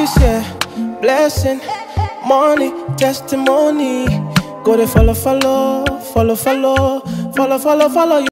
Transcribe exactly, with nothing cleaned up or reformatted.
Grace, yeah, blessing, money, testimony. Go to follow, follow, follow, follow, follow, follow, follow.